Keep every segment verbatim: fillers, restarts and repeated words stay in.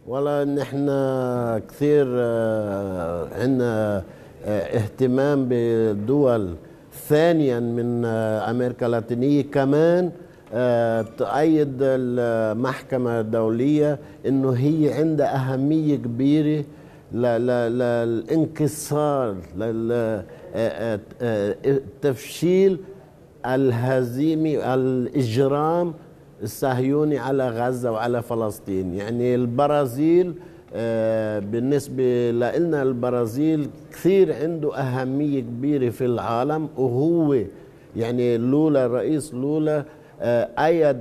ولا نحن كثير عندنا اهتمام بدول ثانيا من أمريكا اللاتينية كمان تؤيد المحكمة الدولية إنه هي عندها أهمية كبيرة للانكسار، لتفشيل الهزيمة الإجرام الصهيوني على غزة وعلى فلسطين. يعني البرازيل بالنسبة لنا البرازيل كثير عنده أهمية كبيرة في العالم، وهو يعني لولا الرئيس لولا أيد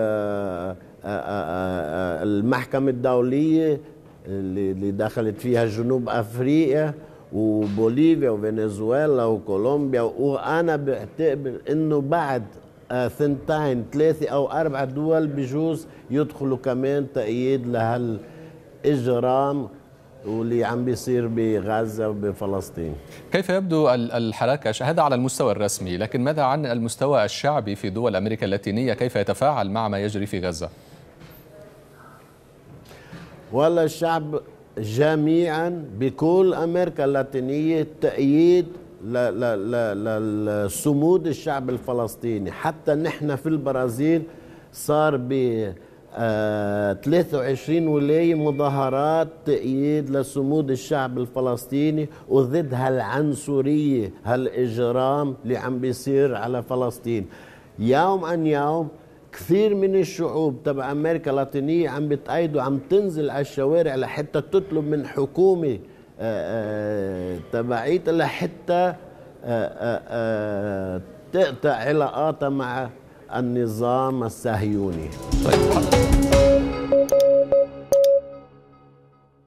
المحكمة الدولية اللي دخلت فيها جنوب أفريقيا وبوليفيا وفنزويلا وكولومبيا. وأنا بعتبر إنه بعد ثنتين ثلاثة أو أربعة دول بجوز يدخلوا كمان تأييد لهالإجرام واللي عم بيصير بغزة وبفلسطين. كيف يبدو الحراك هذا على المستوى الرسمي، لكن ماذا عن المستوى الشعبي في دول أمريكا اللاتينية؟ كيف يتفاعل مع ما يجري في غزة؟ ولا الشعب جميعا بكل أمريكا اللاتينية تأييد لصمود الشعب الفلسطيني. حتى نحن في البرازيل صار ب ثلاثة وعشرين ولاية مظاهرات تأييد لصمود الشعب الفلسطيني وضد هالعنصرية هالإجرام اللي عم بيصير على فلسطين. يوم عن يوم كثير من الشعوب تبع أمريكا اللاتينية عم بتأيدوا، عم تنزل على الشوارع لحتى تطلب من حكومة تبعيتها لحتى تقطع علاقاتها مع النظام الصهيوني. طيب.